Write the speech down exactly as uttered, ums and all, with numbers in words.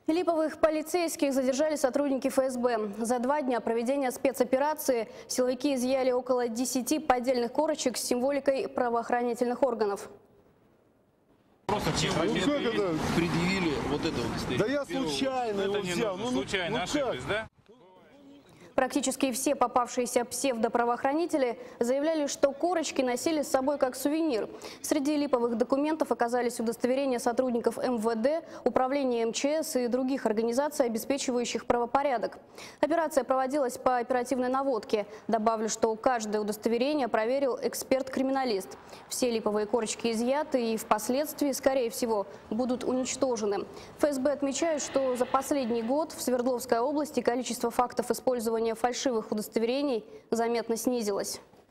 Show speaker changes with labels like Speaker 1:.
Speaker 1: Липовых полицейских задержали сотрудники эф эс бэ. За два дня проведения спецоперации силовики изъяли около десяти поддельных корочек с символикой правоохранительных органов.
Speaker 2: Просто в те
Speaker 3: ну,
Speaker 2: моменты предъявили вот это вот.
Speaker 3: Да я случайно его
Speaker 2: это не
Speaker 3: взял.
Speaker 2: нужно,
Speaker 3: Ну,
Speaker 2: случайно
Speaker 3: ну,
Speaker 2: ошиблись, да?
Speaker 1: Практически все попавшиеся псевдоправоохранители заявляли, что корочки носили с собой как сувенир. Среди липовых документов оказались удостоверения сотрудников эм вэ дэ, управления эм че эс и других организаций, обеспечивающих правопорядок. Операция проводилась по оперативной наводке. Добавлю, что каждое удостоверение проверил эксперт-криминалист. Все липовые корочки изъяты и впоследствии, скорее всего, будут уничтожены. эф эс бэ отмечает, что за последний год в Свердловской области количество фактов использования фальшивых удостоверений заметно снизилось.